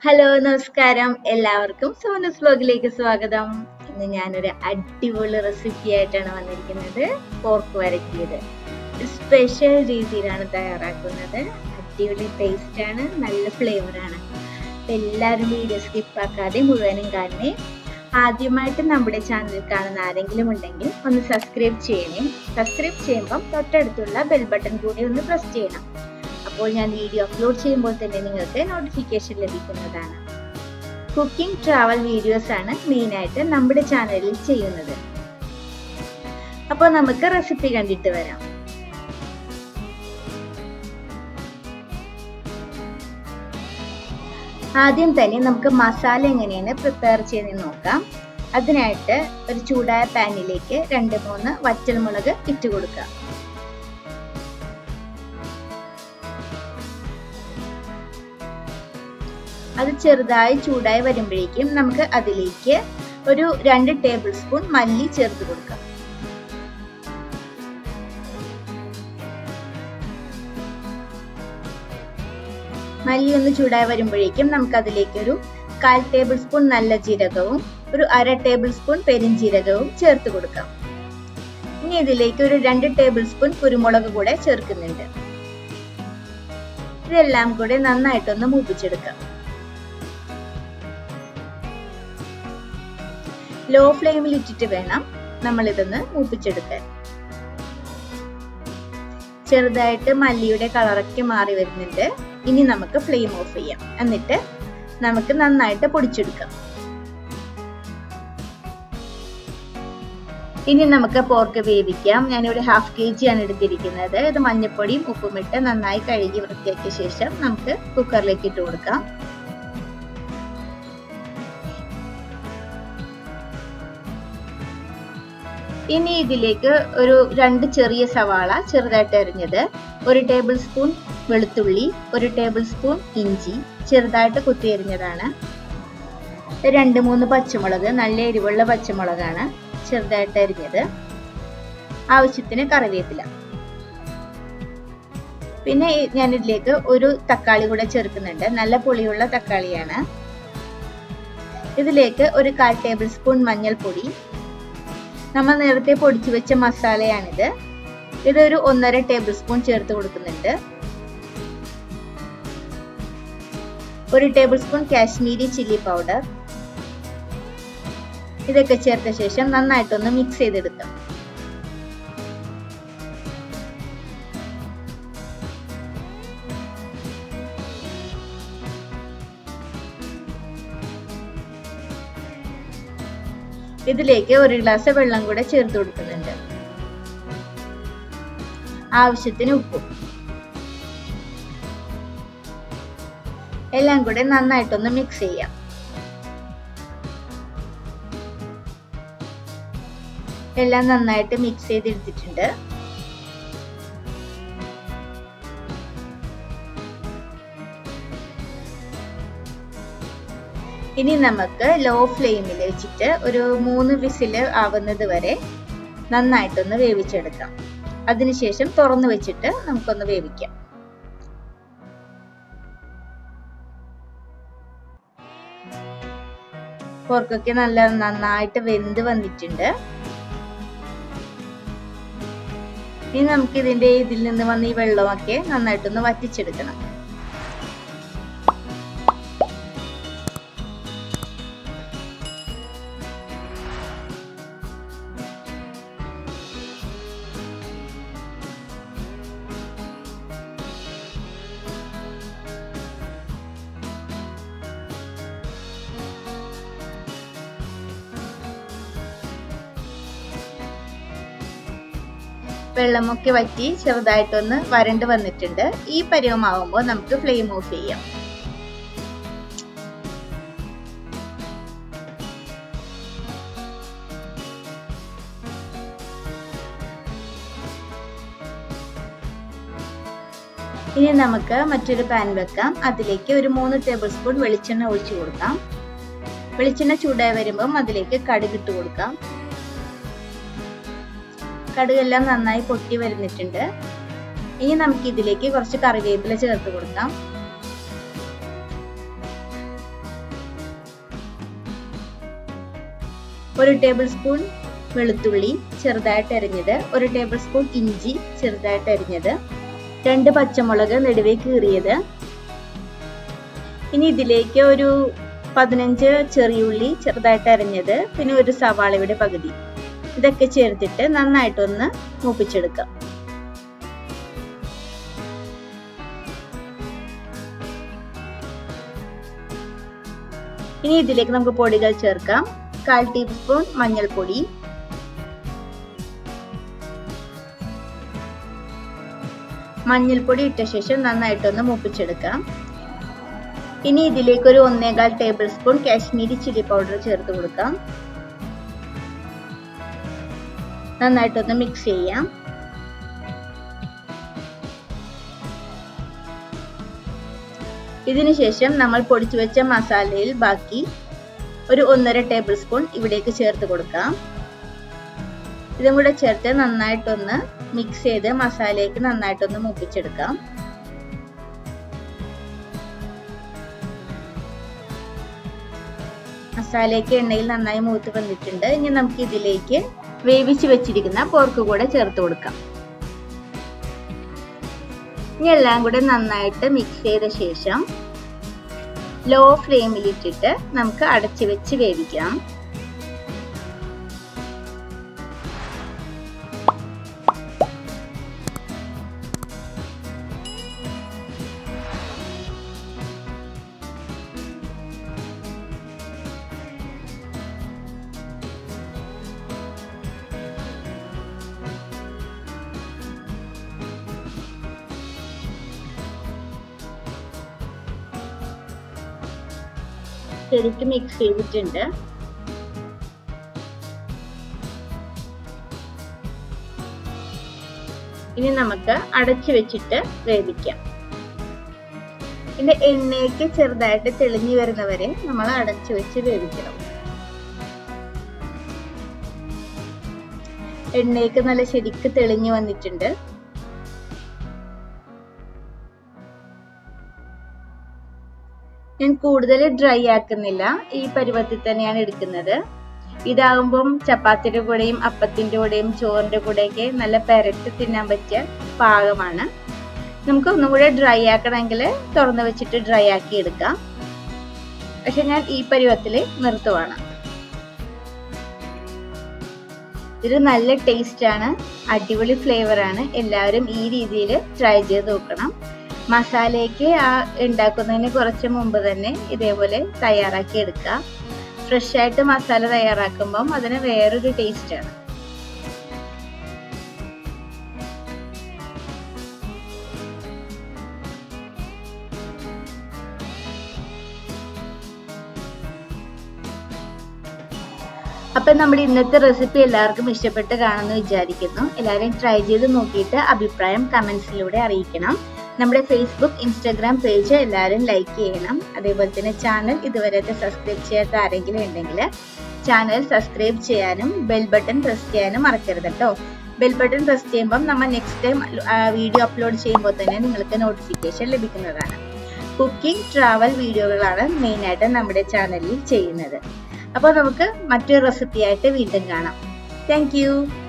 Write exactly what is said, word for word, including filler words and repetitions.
Hello നമസ്കാരം എല്ലാവർക്കും സോനസ് വ്ലോഗിലേക്ക് സ്വാഗതം. ഇന്ന് ഞാനൊരു അടിപൊളി റെസിപ്പി ആയിട്ടാണ് വന്നിരിക്കുന്നത്. പോർക്ക് വരട്ടിയത് സ്പെഷ്യൽ രീതിയിലാണ് തയ്യാറാക്കുന്നത്. അടിപൊളി ടേസ്റ്റ് ആണ്, നല്ല ഫ്ലേവർ ആണ്. എല്ലാവരും വീഡിയോ സ്കിപ്പ് ആക്കാതെ മുഴുവനും കാണണേ. ആദ്യമായിട്ട് നമ്മുടെ ചാനൽ കാണുന്ന ആരെങ്കിലും ഉണ്ടെങ്കിൽ ഒന്ന് സബ്സ്ക്രൈബ് ചെയ്യണേ. സബ്സ്ക്രൈബ് ചെയ്യുമ്പം തൊട്ടടുത്തുള്ള ബെൽ ബട്ടൺ കൂടി ഒന്ന് പ്രസ് ചെയ്യണം. അപ്പോൾ ഞാൻ വീഡിയോ അപ്ലോഡ് ചെയ്യുമ്പോൾ തന്നെ നിങ്ങൾക്ക് നോട്ടിഫിക്കേഷൻ ലഭിക്കുന്നതാണ്. കുക്കിംഗ് ട്രാവൽ വീഡിയോസ് ആണ് മെയിനായിട്ട് നമ്മുടെ ചാനലിൽ ചെയ്യുന്നത്. അപ്പോൾ നമുക്ക് റെസിപ്പി കണ്ടിട്ട് വരാം. ആദ്യം തന്നെ നമുക്ക് മസാല എങ്ങനെയാണ് പ്രിപ്പയർ ചെയ്ത് നോക്കാം. അതിനായിട്ട് ഒരു ചൂടായ പാനിലേക്ക് രണ്ട് മൂന്ന് വറ്റൽമുളക് ഇട്ട് കൊടുക്കാം. അത് ചെറുതായി ചൂടായി വരുമ്പോഴേക്കും നമുക്ക് അതിലേക്ക് ഒരു രണ്ട് ടേബിൾ സ്പൂൺ മല്ലി ചേർത്ത് കൊടുക്കാം. മല്ലി ഒന്ന് ചൂടായി വരുമ്പോഴേക്കും നമുക്ക് അതിലേക്ക് ഒരു കാൽ ടേബിൾ സ്പൂൺ നല്ല ജീരകവും ഒരു അര ടേബിൾ സ്പൂൺ പെരിഞ്ജീരകവും ചേർത്ത് കൊടുക്കാം. ഇനി ഇതിലേക്ക് ഒരു രണ്ട് ടേബിൾ സ്പൂൺ കുരുമുളക് കൂടെ ചേർക്കുന്നുണ്ട്. ഇതെല്ലാം കൂടെ നന്നായിട്ടൊന്ന് മൂപ്പിച്ചെടുക്കാം. ലോ ഫ്ലെയിമിൽ ഇട്ടിട്ട് വേണം നമ്മൾ ഇതൊന്ന് മൂപ്പിച്ചെടുക്കാൻ. ചെറുതായിട്ട് മല്ലിയുടെ കളറൊക്കെ മാറി വരുന്നുണ്ട്. ഇനി നമുക്ക് ഫ്ലെയിം ഓഫ് ചെയ്യാം. എന്നിട്ട് നമുക്ക് നന്നായിട്ട് പൊടിച്ചെടുക്കാം. ഇനി നമുക്ക് പോർക്ക് വേവിക്കാം. ഞാനിവിടെ ഹാഫ് കെ ജി ആണ് എടുത്തിരിക്കുന്നത്. ഇത് മഞ്ഞൾപ്പൊടിയും ഉപ്പും ഇട്ട് നന്നായി കഴുകി വൃത്തിയാക്കിയ ശേഷം നമുക്ക് കുക്കറിലേക്ക് ഇട്ട് കൊടുക്കാം. ഇനി ഇതിലേക്ക് ഒരു രണ്ട് ചെറിയ സവാള ചെറുതായിട്ട് അരിഞ്ഞത്, ഒരു ടേബിൾ സ്പൂൺ വെളുത്തുള്ളി, ഒരു ടേബിൾ സ്പൂൺ ഇഞ്ചി ചെറുതായിട്ട് കുത്തി അരിഞ്ഞതാണ്, രണ്ട് മൂന്ന് പച്ചമുളക്, നല്ല എരിവുള്ള പച്ചമുളകാണ് ചെറുതായിട്ട് അരിഞ്ഞത്, ആവശ്യത്തിന് കറിവേപ്പില. പിന്നെ ഞാൻ ഇതിലേക്ക് ഒരു തക്കാളി കൂടെ ചേർക്കുന്നുണ്ട്. നല്ല പുളിയുള്ള തക്കാളിയാണ്. ഇതിലേക്ക് ഒരു കാൽ ടേബിൾ സ്പൂൺ മഞ്ഞൾപ്പൊടി. നമ്മൾ നേരത്തെ പൊടിച്ചു വെച്ച മസാലയാണിത്. ഇതൊരു ഒന്നര ടേബിൾ സ്പൂൺ ചേർത്ത് കൊടുക്കുന്നുണ്ട്. ഒരു table spoon Kashmiri chilli powder. ഇതൊക്കെ ചേർത്ത ശേഷം നന്നായിട്ടൊന്ന് മിക്സ് ചെയ്തെടുക്കാം. ഇതിലേക്ക് ഒരു ഗ്ലാസ് വെള്ളം കൂടെ ചേർത്ത് കൊടുക്കുന്നുണ്ട്. ആവശ്യത്തിന് ഉപ്പും. എല്ലാം കൂടെ നന്നായിട്ടൊന്ന് മിക്സ് ചെയ്യാം. എല്ലാം നന്നായിട്ട് മിക്സ് ചെയ്തെടുത്തിട്ടുണ്ട്. ഇനി നമുക്ക് ലോ ഫ്ലെയിമിൽ വെച്ചിട്ട് ഒരു മൂന്ന് വിസിൽ ആവുന്നത് വരെ നന്നായിട്ടൊന്ന് വേവിച്ചെടുക്കാം. അതിനുശേഷം തുറന്നു വെച്ചിട്ട് നമുക്കൊന്ന് വേവിക്കാം. പോർക്കൊക്കെ നല്ല നന്നായിട്ട് വെന്ത് വന്നിട്ടുണ്ട്. ഇനി നമുക്ക് ഇതിന്റെ ഇതിൽ നിന്ന് വന്ന ഈ വെള്ളമൊക്കെ നന്നായിട്ടൊന്ന് വറ്റിച്ചെടുക്കണം. വെള്ളമൊക്കെ വറ്റി ചെറുതായിട്ടൊന്ന് വരണ്ട് വന്നിട്ടുണ്ട്. ഈ പരുവമാവുമ്പോൾ നമുക്ക് ഫ്ലെയിം ഓഫ് ചെയ്യാം. ഇനി നമുക്ക് മറ്റൊരു പാൻ വെക്കാം. അതിലേക്ക് ഒരു മൂന്ന് ടേബിൾ സ്പൂൺ വെളിച്ചെണ്ണ ഒഴിച്ചു കൊടുക്കാം. വെളിച്ചെണ്ണ ചൂടായി വരുമ്പം അതിലേക്ക് കടുക് ഇട്ട് കൊടുക്കാം. കടുകെല്ലാം നന്നായി പൊട്ടി വരുന്നിട്ടുണ്ട്. ഇനി നമുക്ക് ഇതിലേക്ക് കുറച്ച് കറിവേപ്പില ചേർത്ത് കൊടുക്കാം. ഒരു ടേബിൾ സ്പൂൺ വെളുത്തുള്ളി ചെറുതായിട്ട് അരിഞ്ഞത്, ഒരു ടേബിൾ സ്പൂൺ ഇഞ്ചി ചെറുതായിട്ട് അരിഞ്ഞത്, രണ്ട് പച്ചമുളക് നെടുവേ കീറിയത്. ഇനി ഇതിലേക്ക് ഒരു പതിനഞ്ച് ചെറിയുള്ളി ചെറുതായിട്ട് അരിഞ്ഞത്, പിന്നെ ഒരു സവാളയുടെ പകുതി, ഇതൊക്കെ ചേർത്തിട്ട് നന്നായിട്ടൊന്ന് മൂപ്പിച്ചെടുക്കാം. ഇനി ഇതിലേക്ക് നമുക്ക് പൊടികൾ ചേർക്കാം. കാൽ ടീസ്പൂൺ മഞ്ഞൾപ്പൊടി, മഞ്ഞൾപ്പൊടി ഇട്ട ശേഷം നന്നായിട്ടൊന്ന് മൂപ്പിച്ചെടുക്കാം. ഇനി ഇതിലേക്ക് ഒരു ഒന്നേകാൽ table spoon Kashmiri chilli powder ചേർത്ത് കൊടുക്കാം. നന്നായിട്ടൊന്ന് മിക്സ് ചെയ്യാം. ഇതിനുശേഷം നമ്മൾ പൊടിച്ചു വെച്ച മസാലയിൽ ബാക്കി ഒരു ഒന്നര ടേബിൾ സ്പൂൺ ഇവിടേക്ക് ചേർത്ത് കൊടുക്കാം. ഇതും കൂടെ ചേർത്ത് നന്നായിട്ടൊന്ന് മിക്സ് ചെയ്ത് മസാലയ്ക്ക് നന്നായിട്ടൊന്ന് മൂപ്പിച്ചെടുക്കാം. മസാലയ്ക്ക് എണ്ണയിൽ നന്നായി മൂത്ത് വന്നിട്ടുണ്ട്. ഇനി നമുക്ക് ഇതിലേക്ക് വേവിച്ച് വെച്ചിരിക്കുന്ന പോർക്ക് കൂടെ ചേർത്ത് കൊടുക്കാം. ഇനി എല്ലാം കൂടെ നന്നായിട്ട് മിക്സ് ചെയ്ത ശേഷം ലോ ഫ്ലെയിമിൽ ഇട്ടിട്ട് നമുക്ക് അടച്ചു വെച്ച് വേവിക്കാം. ശരിക്കും മിക്സ് ചെയ്തിട്ടുണ്ട്. ഇനി നമുക്ക് അടച്ചു വെച്ചിട്ട് വേവിക്കാം. ഇതിന്റെ എണ്ണയ്ക്ക് ചെറുതായിട്ട് തെളിഞ്ഞു വരുന്നവരെ നമ്മൾ അടച്ചു വെച്ച് വേവിക്കണം. എണ്ണയ്ക്ക് നല്ല ശരിക്ക് തെളിഞ്ഞു വന്നിട്ടുണ്ട്. ഞാൻ കൂടുതൽ ഡ്രൈ ആക്കുന്നില്ല, ഈ പരുവത്തിൽ തന്നെയാണ് എടുക്കുന്നത്. ഇതാകുമ്പം ചപ്പാത്തിയുടെ കൂടെയും അപ്പത്തിന്റെ കൂടെയും ചോറിന്റെ കൂടെയൊക്കെ നല്ല പെരട്ട് തിന്നാൻ പറ്റിയ പാകമാണ്. നമുക്ക് ഒന്നും കൂടെ ഡ്രൈ ആക്കണമെങ്കിൽ തുറന്ന് വെച്ചിട്ട് ഡ്രൈ ആക്കി എടുക്കാം. പക്ഷെ ഞാൻ ഈ പരുവത്തിൽ നിർത്തുവാണ്. ഇത് നല്ല ടേസ്റ്റ് ആണ്, അടിപൊളി ഫ്ലേവർ ആണ്. എല്ലാവരും ഈ രീതിയിൽ ട്രൈ ചെയ്ത് നോക്കണം. മസാലയ്ക്ക് ആ ഉണ്ടാക്കുന്നതിന് കുറച്ച് മുമ്പ് തന്നെ ഇതേപോലെ തയ്യാറാക്കി എടുക്കുക. ഫ്രഷ് ആയിട്ട് മസാല തയ്യാറാക്കുമ്പം അതിന് വേറൊരു ടേസ്റ്റ് ആണ്. അപ്പൊ നമ്മുടെ ഇന്നത്തെ റെസിപ്പി എല്ലാവർക്കും ഇഷ്ടപ്പെട്ട് കാണുമെന്ന് വിചാരിക്കുന്നു. എല്ലാവരും ട്രൈ ചെയ്ത് നോക്കിയിട്ട് അഭിപ്രായം കമന്റ്സിലൂടെ അറിയിക്കണം. നമ്മുടെ ഫേസ്ബുക്ക് ഇൻസ്റ്റാഗ്രാം പേജ് എല്ലാവരും ലൈക്ക് ചെയ്യണം. അതേപോലെ തന്നെ ചാനൽ ഇതുവരെയൊക്കെ സബ്സ്ക്രൈബ് ചെയ്യാത്ത ആരെങ്കിലും ഉണ്ടെങ്കിൽ ചാനൽ സബ്സ്ക്രൈബ് ചെയ്യാനും ബെൽ ബട്ടൺ പ്രസ് ചെയ്യാനും മറക്കരുത് കേട്ടോ. ബെൽ ബട്ടൺ പ്രസ് ചെയ്യുമ്പം നമ്മൾ നെക്സ്റ്റ് ടൈം വീഡിയോ അപ്ലോഡ് ചെയ്യുമ്പോൾ തന്നെ നിങ്ങൾക്ക് നോട്ടിഫിക്കേഷൻ ലഭിക്കുന്നതാണ്. കുക്കിംഗ് ട്രാവൽ വീഡിയോകളാണ് മെയിനായിട്ട് നമ്മുടെ ചാനലിൽ ചെയ്യുന്നത്. അപ്പോൾ നമുക്ക് മറ്റൊരു റെസിപ്പിയായിട്ട് വീണ്ടും കാണാം. Thank U.